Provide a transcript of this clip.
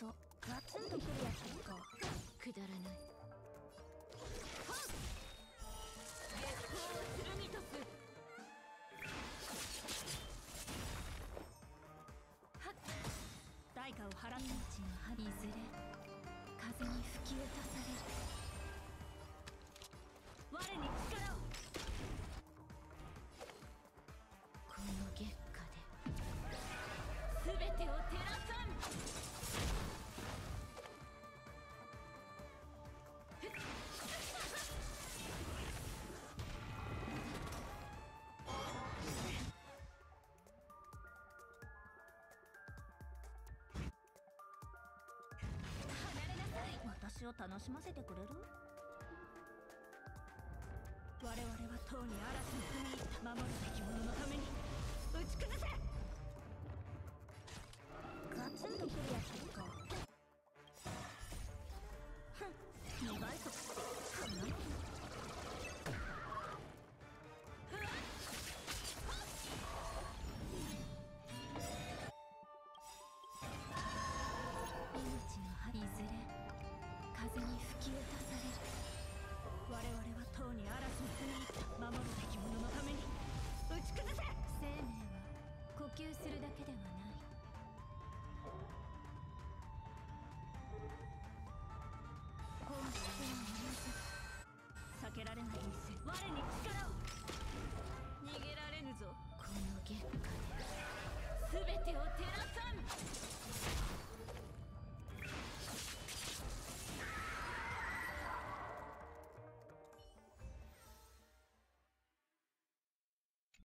そうガツンとくるやつか。 くだらない。月光を剣とす。はっ、 代価を払った。 命の針いずれ風に吹き落とされる。我に力を。この月下で全てを照らさん。 私を楽しませてくれる？我々はとうに嵐に踏み入った。守るべき者のために打ち崩せ。ガツンとくるやつか。ふん、2倍速ってこんなもん。 命の針いずれ風に吹き落とされる。 我々はとうに嵐に踏み入った。守るべき者のために打ち崩せ。 生命は呼吸するだけではない。 本質は同じ。避けられない店。我に力を。逃げられぬぞ。 この月下で全てを照らさん。